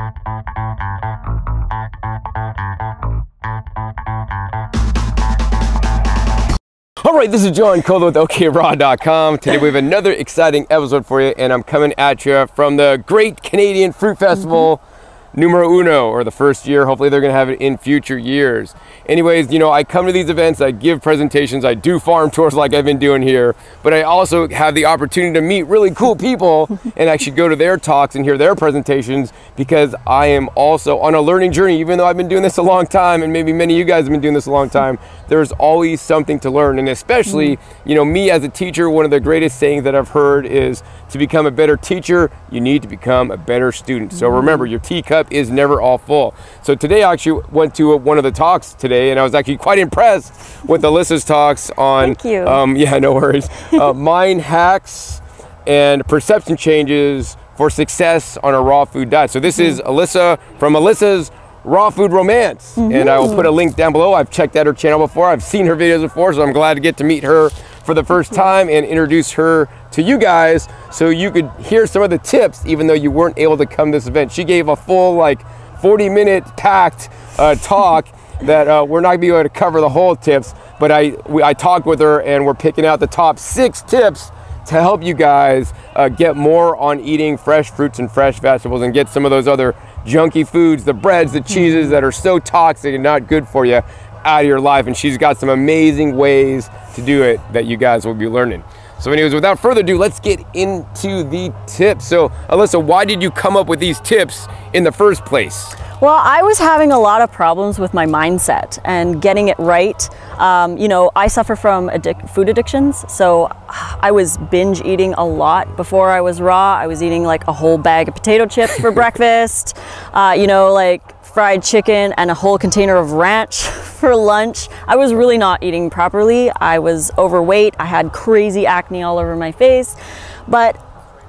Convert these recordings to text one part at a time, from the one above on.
All right, this is John Cola with OKRaw.com. Today we have another exciting episode for you, and I'm coming at you from the Great Canadian Fruit Festival numero uno, or the first year. Hopefully they're gonna have it in future years. Anyways, you know, I come to these events, I give presentations, I do farm tours like I've been doing here, but I also have the opportunity to meet really cool people and actually go to their talks and hear their presentations, because I am also on a learning journey. Even though I've been doing this a long time, and maybe many of you guys have been doing this a long time, there's always something to learn. And especially, you know, me as a teacher, one of the greatest sayings that I've heard is, to become a better teacher, you need to become a better student. So remember, your teacup is never all full. So today I actually went to one of the talks today, and I was actually quite impressed with Lissa's talks on, Thank you. Yeah, no worries, mind hacks and perception changes for success on a raw food diet. So this is Lissa from Lissa's Raw Food Romance, and I will put a link down below. I've checked out her channel before, I've seen her videos before, so I'm glad to get to meet her for the first time and introduce her to you guys so you could hear some of the tips even though you weren't able to come to this event. She gave a full, like, 40-minute packed talk that we're not gonna be able to cover the whole tips, but I talked with her and we're picking out the top 6 tips to help you guys get more on eating fresh fruits and fresh vegetables and get some of those other junky foods, the breads, the cheeses that are so toxic and not good for you, out of your life. And she's got some amazing ways to do it that you guys will be learning. So anyways, without further ado, let's get into the tips. So Lissa, why did you come up with these tips in the first place? Well, I was having a lot of problems with my mindset and getting it right. You know, I suffer from food addictions, so I was binge eating a lot. Before I was raw, I was eating like a whole bag of potato chips for breakfast, you know, like fried chicken and a whole container of ranch for lunch. I was really not eating properly. I was overweight. I had crazy acne all over my face, but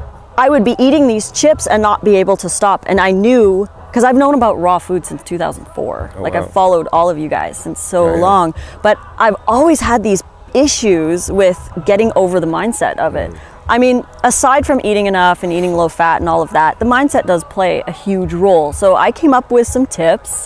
I would be eating these chips and not be able to stop. And I knew, because I've known about raw food since 2004. Oh, like, wow. I've followed all of you guys since so long, but I've always had these issues with getting over the mindset of it. I mean, aside from eating enough and eating low fat and all of that, the mindset does play a huge role. So I came up with some tips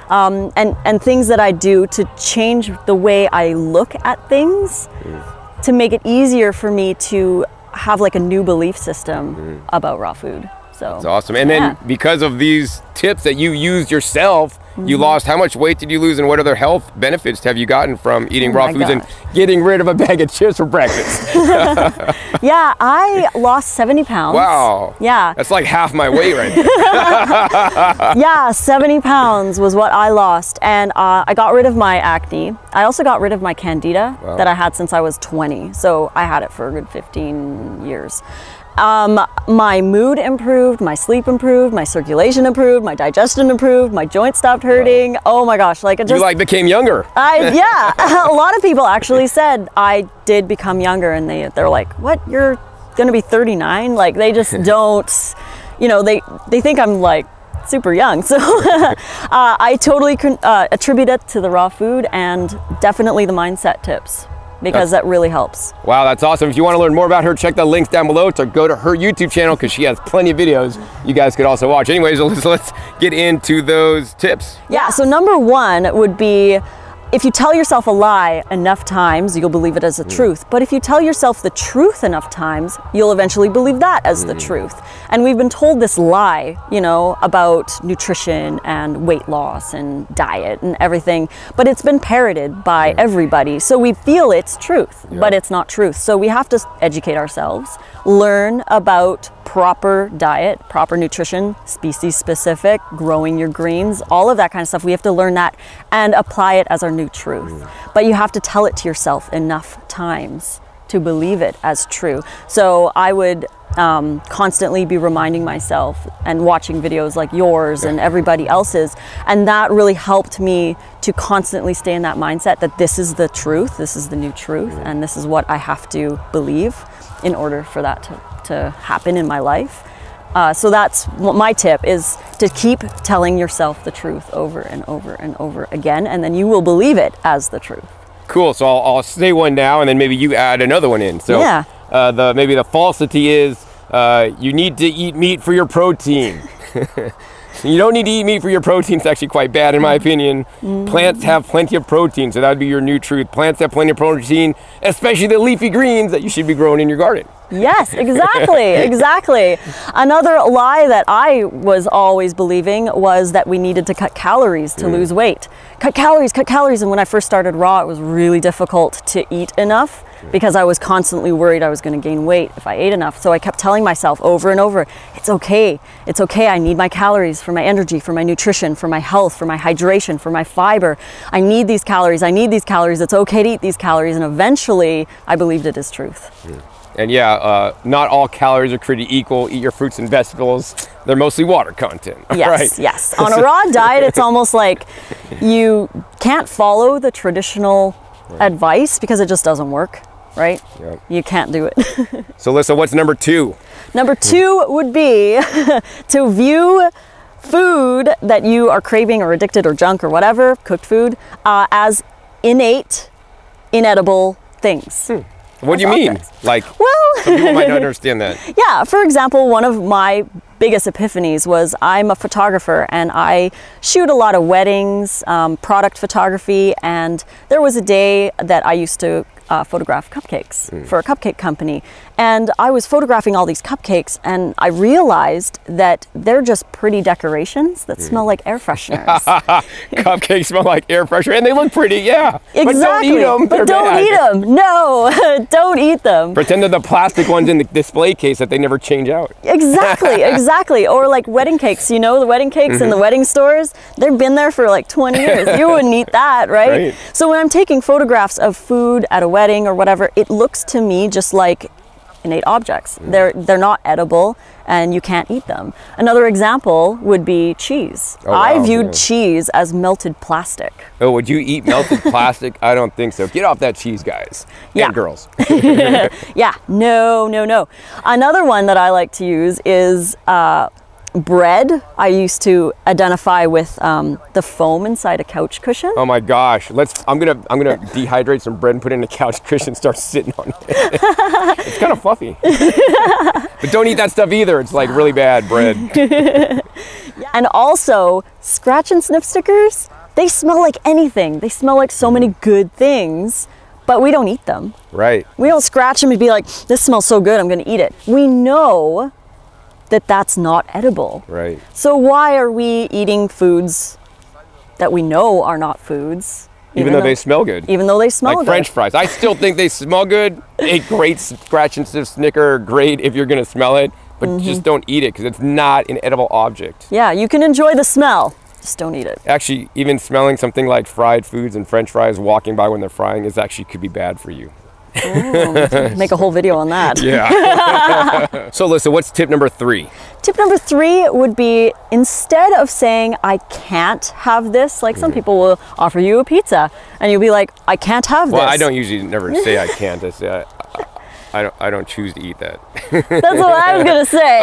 and things that I do to change the way I look at things to make it easier for me to have like a new belief system about raw food. So that's awesome. And then because of these tips that you used yourself, you lost, how much weight did you lose, and what other health benefits have you gotten from eating raw foods and getting rid of a bag of chips for breakfast? Yeah, I lost 70 pounds. Wow. Yeah. That's like half my weight right there. Yeah, 70 pounds was what I lost. And I got rid of my acne. I also got rid of my candida that I had since I was 20. So I had it for a good 15 years. My mood improved, my sleep improved, my circulation improved, my digestion improved, my joints stopped hurting. Wow. Oh my gosh, like it just— You like became younger. Yeah, a lot of people actually said I did become younger, and they're like, what, you're gonna be 39? Like, they just don't, you know, they think I'm like super young. So I totally attribute it to the raw food and definitely the mindset tips, because that really helps. Wow, that's awesome. If you want to learn more about her, check the links down below to go to her YouTube channel, because she has plenty of videos you guys could also watch. Anyways, let's get into those tips. Yeah, so number 1 would be, if you tell yourself a lie enough times, you'll believe it as a truth. But if you tell yourself the truth enough times, you'll eventually believe that as the truth. And we've been told this lie, you know, about nutrition and weight loss and diet and everything, but it's been parroted by everybody. So we feel it's truth, but it's not truth. So we have to educate ourselves, learn about proper diet, proper nutrition, species specific, growing your greens, all of that kind of stuff. We have to learn that and apply it as our new truth. But you have to tell it to yourself enough times to believe it as true. So I would constantly be reminding myself and watching videos like yours and everybody else's, and that really helped me to constantly stay in that mindset that this is the truth, this is the new truth, and this is what I have to believe in order for that to happen in my life. So that's what my tip is, to keep telling yourself the truth over and over and over again, and then you will believe it as the truth. Cool. So I'll say one now, and then maybe you add another one in. So maybe the falsity is you need to eat meat for your protein. You don't need to eat meat for your protein. It's actually quite bad in my opinion. Plants have plenty of protein, so that would be your new truth. Plants have plenty of protein, especially the leafy greens that you should be growing in your garden. Yes, exactly, exactly. Another lie that I was always believing was that we needed to cut calories to lose weight. Cut calories, and when I first started raw, it was really difficult to eat enough because I was constantly worried I was going to gain weight if I ate enough. So I kept telling myself over and over, it's okay, I need my calories for my energy, for my nutrition, for my health, for my hydration, for my fiber. I need these calories, it's okay to eat these calories, and eventually I believed it as truth. And yeah, not all calories are created equal. Eat your fruits and vegetables. They're mostly water content. Yes, right? Yes. On a raw diet, it's almost like you can't follow the traditional advice because it just doesn't work, right? Yep. You can't do it. So Lissa, what's number 2? Number 2 would be to view food that you are craving or addicted or junk or whatever, cooked food, as innate, inedible things. What do you mean? Like, well, some people might not understand that. Yeah, for example, one of my biggest epiphanies was I'm a photographer and I shoot a lot of weddings, product photography, and there was a day that I used to photograph cupcakes for a cupcake company. And I was photographing all these cupcakes and I realized that they're just pretty decorations that smell like air fresheners. Cupcakes smell like air freshener and they look pretty, yeah. Exactly. But don't eat them. Eat them. No, don't eat them. Pretend they're the plastic ones in the display case that they never change out. Exactly, exactly. Or like wedding cakes, you know, the wedding cakes in the wedding stores, they've been there for like 20 years. You wouldn't eat that, right? So when I'm taking photographs of food at a wedding or whatever, it looks to me just like innate objects. They're not edible and you can't eat them. Another example would be cheese. Oh, wow. I viewed cheese as melted plastic. Oh, would you eat melted plastic? I don't think so. Get off that cheese, guys. Yeah. And girls. Yeah, no. Another one that I like to use is bread. I used to identify with the foam inside a couch cushion. Oh my gosh. I'm gonna dehydrate some bread and put it in a couch cushion and start sitting on it. It's kind of fluffy. But don't eat that stuff either. It's like really bad bread. And also, scratch and sniff stickers, they smell like anything. They smell like so many good things, but we don't eat them. Right. We don't scratch them and be like, this smells so good, I'm gonna eat it. We know that that's not edible. Right. So why are we eating foods that we know are not foods? Even though they smell good. Even though they smell good. Like French fries. I still think they smell good. A great scratch and sniff Snicker, great if you're gonna smell it, but just don't eat it because it's not an edible object. Yeah, you can enjoy the smell, just don't eat it. Actually, even smelling something like fried foods and French fries walking by when they're frying is actually could be bad for you. Make a whole video on that. Yeah. So Lissa, what's tip number 3? Tip number 3 would be, instead of saying I can't have this, like some people will offer you a pizza and you'll be like, I can't have this. Well, I don't usually never say I can't. I say I don't choose to eat that. That's what I was gonna say.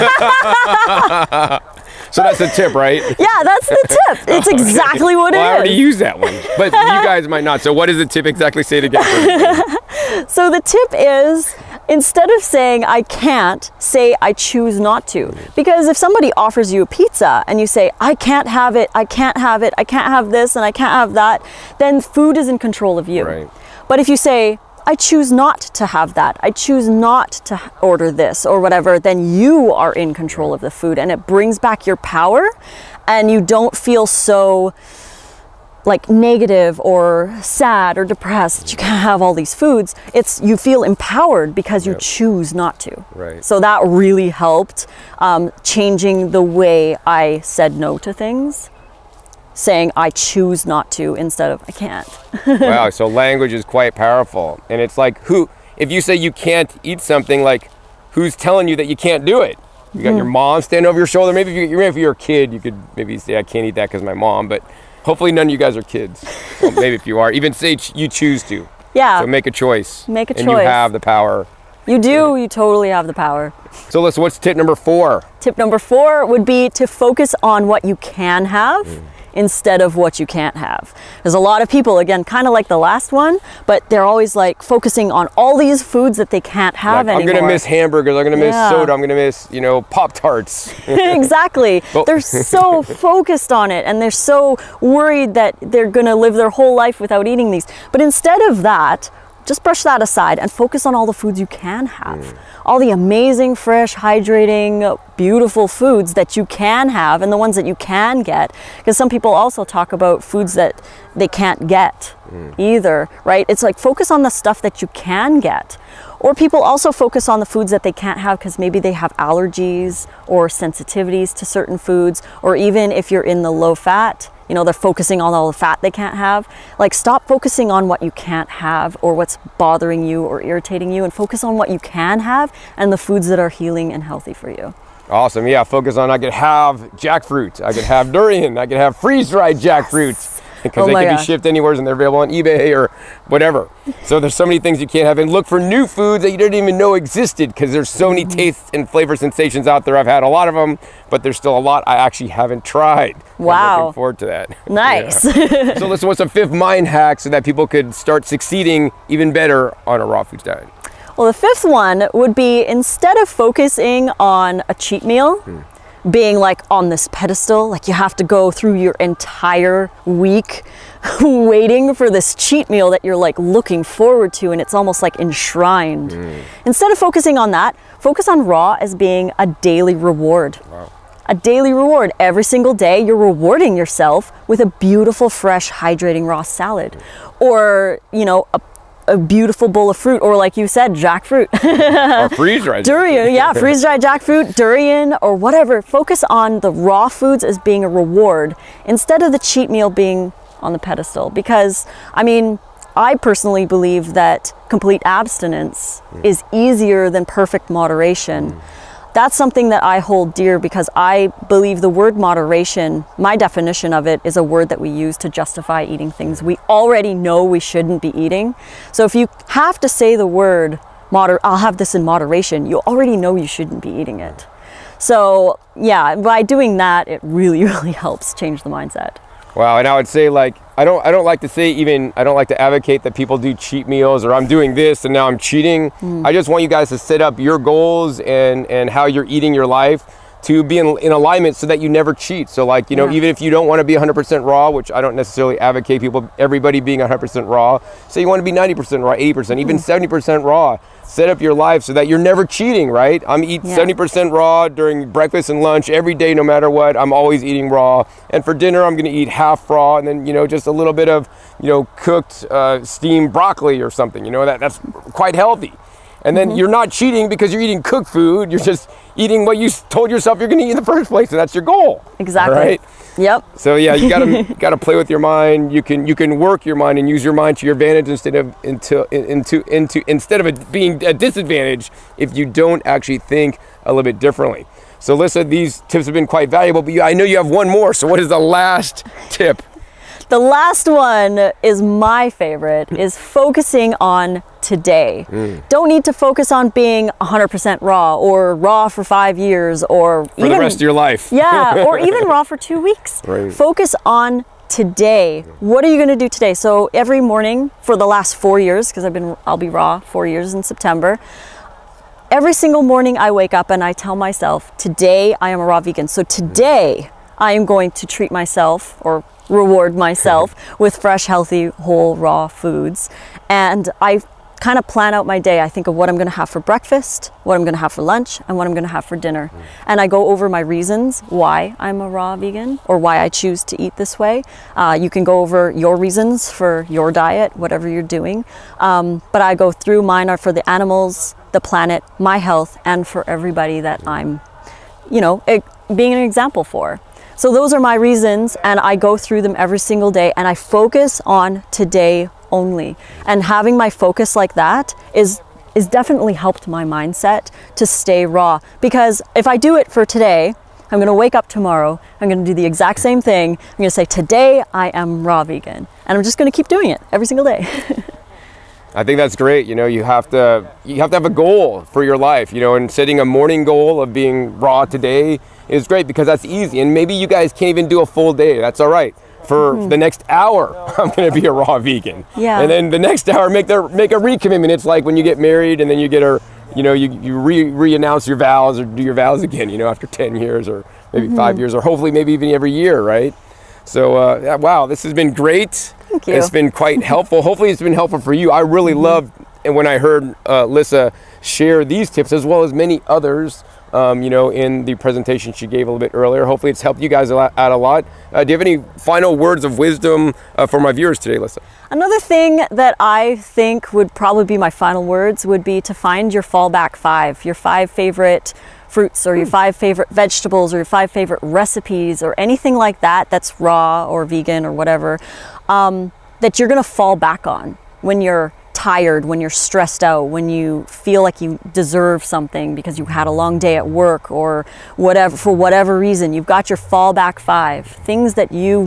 Oh. So that's the tip, right? Yeah, that's the tip. It's exactly what it is. I already used that one, but you guys might not. So what does the tip exactly say to get for? So the tip is, instead of saying I can't, say I choose not to. Because if somebody offers you a pizza and you say, I can't have it, I can't have it, I can't have this and I can't have that, then food is in control of you. Right. But if you say, I choose not to have that, I choose not to order this or whatever, then you are in control of the food and it brings back your power and you don't feel so like negative or sad or depressed that you can't have all these foods. You feel empowered because you choose not to. Right. So that really helped changing the way I said no to things. Saying I choose not to instead of I can't. Wow, so language is quite powerful. And it's like, if you say you can't eat something, like who's telling you that you can't do it? You got your mom standing over your shoulder. Maybe if you're a kid, you could maybe say I can't eat that because my mom, but hopefully none of you guys are kids. Well, maybe if you are, even say you choose to. Yeah. So make a choice. Make a choice. And you have the power. You do, you totally have the power. So Lissa, what's tip number 4? Tip number 4 would be to focus on what you can have instead of what you can't have. There's a lot of people, again, kind of like the last one, but they're always like focusing on all these foods that they can't have like, anymore. I'm gonna miss hamburgers, I'm gonna miss soda, I'm gonna miss, you know, Pop-Tarts. Exactly. They're so focused on it, and they're so worried that they're gonna live their whole life without eating these. But instead of that, just brush that aside and focus on all the foods you can have. All the amazing, fresh, hydrating, beautiful foods that you can have, and the ones that you can get. Because some people also talk about foods that they can't get either, right? It's like focus on the stuff that you can get. Or people also focus on the foods that they can't have because maybe they have allergies or sensitivities to certain foods, or even if you're in the low fat, you know, they're focusing on all the fat they can't have. Like, stop focusing on what you can't have or what's bothering you or irritating you, and focus on what you can have and the foods that are healing and healthy for you. Awesome. Yeah, focus on, I could have jackfruit, I could have durian, I could have freeze-dried jackfruit. Because they can be shipped anywhere and they're available on eBay or whatever. So there's so many things you can't have. And look for new foods that you didn't even know existed, because there's so many tastes and flavor sensations out there. I've had a lot of them, but there's still a lot I actually haven't tried. Wow. I'm looking forward to that. Nice. Yeah. So listen, what's a fifth mind hack so that people could start succeeding even better on a raw foods diet? Well, the fifth one would be, instead of focusing on a cheat meal, being like on this pedestal, like you have to go through your entire week waiting for this cheat meal that you're like looking forward to, and it's almost like enshrined. Instead of focusing on that, focus on raw as being a daily reward. Wow. A daily reward. Every single day you're rewarding yourself with a beautiful, fresh, hydrating raw salad, or, you know, a beautiful bowl of fruit, or like you said, jackfruit. Or freeze-dried durian. Yeah, freeze-dried jackfruit, durian, or whatever. Focus on the raw foods as being a reward instead of the cheat meal being on the pedestal. Because, I mean, I personally believe that complete abstinence is easier than perfect moderation. That's something that I hold dear, because I believe the word moderation, my definition of it, is a word that we use to justify eating things we already know we shouldn't be eating. So if you have to say the word, I'll have this in moderation, you already know you shouldn't be eating it. So yeah, by doing that, it really, really helps change the mindset. Wow, and I would say, like, I don't like to say, even, I don't like to advocate that people do cheat meals, or I'm doing this and now I'm cheating. I just want you guys to set up your goals and how you're eating your life to be in alignment so that you never cheat. So, like, you know, even if you don't want to be 100% raw, which I don't necessarily advocate everybody being 100% raw, say you want to be 90% raw, 80%, even 70% raw. Set up your life so that you're never cheating, right? I'm eating 70% raw during breakfast and lunch every day, no matter what. I'm always eating raw. And for dinner, I'm going to eat half raw, and then, you know, just a little bit of, you know, cooked steamed broccoli or something. You know, that's quite healthy. And then you're not cheating because you're eating cooked food. You're just eating what you told yourself you're going to eat in the first place, and that's your goal. Exactly. Right? Yep. So yeah, you gotta play with your mind. You can work your mind and use your mind to your advantage instead of it being a disadvantage if you don't actually think a little bit differently. So Lissa, these tips have been quite valuable, but I know you have one more. So what is the last tip? The last one is my favorite, is focusing on today. Don't need to focus on being 100% raw, or raw for 5 years, or for the rest of your life. Yeah, or even raw for 2 weeks. Right. Focus on today. What are you going to do today? So every morning for the last 4 years, because I'll be raw 4 years in September. Every single morning I wake up and I tell myself, today I am a raw vegan. So today I am going to treat myself, or reward myself with fresh, healthy, whole, raw foods. And I kind of plan out my day. I think of what I'm going to have for breakfast, what I'm going to have for lunch, and what I'm going to have for dinner. And I go over my reasons why I'm a raw vegan, or why I choose to eat this way. You can go over your reasons for your diet, whatever you're doing. But I go through, mine are for the animals, the planet, my health, and for everybody that I'm, you know, being an example for. So those are my reasons, and I go through them every single day, and I focus on today only. And having my focus like that is definitely helped my mindset to stay raw. Because if I do it for today, I'm going to wake up tomorrow, I'm going to do the exact same thing. I'm going to say, today I am raw vegan. And I'm just going to keep doing it every single day. I think that's great. You know, you have to have a goal for your life, you know, and setting a morning goal of being raw today, is great because that's easy. And maybe you guys can't even do a full day. That's all right. For the next hour, I'm going to be a raw vegan. Yeah. And then the next hour, make a recommitment. It's like when you get married and then you get you re-announce your vows or do your vows again, after 10 years or maybe 5 years or hopefully maybe even every year, right? So, wow, this has been great. Thank you. It's been quite helpful. Hopefully it's been helpful for you. I really loved when I heard Lissa share these tips as well as many others, in the presentation she gave a little bit earlier. Hopefully it's helped you guys out a lot. Do you have any final words of wisdom for my viewers today, Lissa? Another thing that I think would probably be my final words would be to find your fallback 5, your 5 favorite fruits or your 5 favorite vegetables or your 5 favorite recipes or anything like that that's raw or vegan or whatever, that you're going to fall back on when you're tired, when you're stressed out, when you feel like you deserve something because you had a long day at work or whatever, for whatever reason. You've got your fallback 5, things that you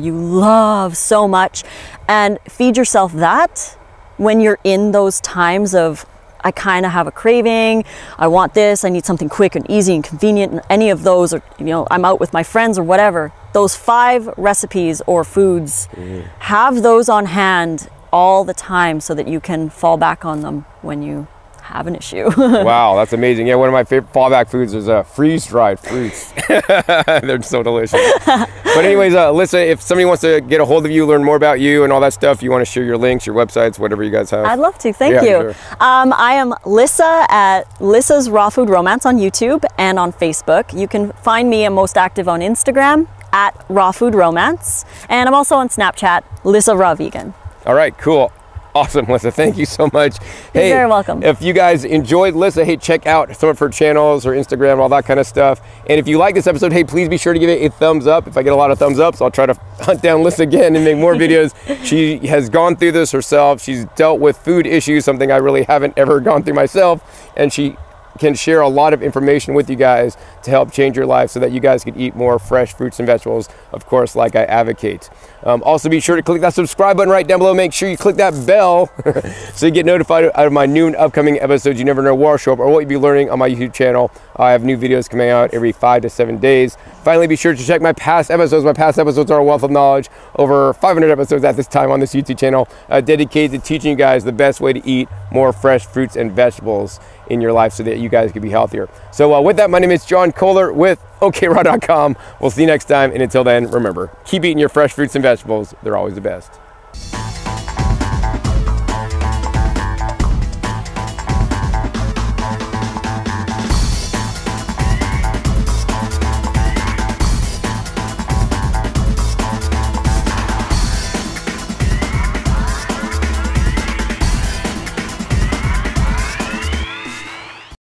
love so much, and feed yourself that when you're in those times of, I kind of have a craving, I want this, I need something quick and easy and convenient, and any of those, or I'm out with my friends or whatever. Those 5 recipes or foods, have those on hand all the time so that you can fall back on them when you have an issue. Wow, that's amazing. Yeah, one of my favorite fallback foods is freeze-dried fruits. They're so delicious. But anyways, Lissa, if somebody wants to get a hold of you, learn more about you and all that stuff, you want to share your links, your websites, whatever you guys have. I'd love to. Thank you. Sure. I am Lissa at Lissa's Raw Food Romance on YouTube and on Facebook. You can find me. I'm most active on Instagram at Raw Food Romance, and I'm also on Snapchat, Lissa Raw Vegan. All right, cool. Awesome, Lissa. Thank you so much. You're very welcome. If you guys enjoyed Lissa, hey, check out some of her channels, her Instagram, all that kind of stuff. And if you like this episode, hey, please be sure to give it a thumbs up. If I get a lot of thumbs ups, I'll try to hunt down Lissa again and make more videos. She has gone through this herself. She's dealt with food issues, something I really haven't ever gone through myself. And she can share a lot of information with you guys to help change your life so that you guys can eat more fresh fruits and vegetables, of course, like I advocate. Also, be sure to click that subscribe button right down below. Make sure you click that bell so you get notified out of my new and upcoming episodes. You never know where I'll show up or what you'll be learning on my YouTube channel. I have new videos coming out every 5 to 7 days. Finally, be sure to check my past episodes. My past episodes are a wealth of knowledge. Over 500 episodes at this time on this YouTube channel dedicated to teaching you guys the best way to eat more fresh fruits and vegetables in your life so that you guys can be healthier. So with that, my name is John Kohler with OKRaw.com. We'll see you next time. And until then, remember, keep eating your fresh fruits and vegetables. They're always the best.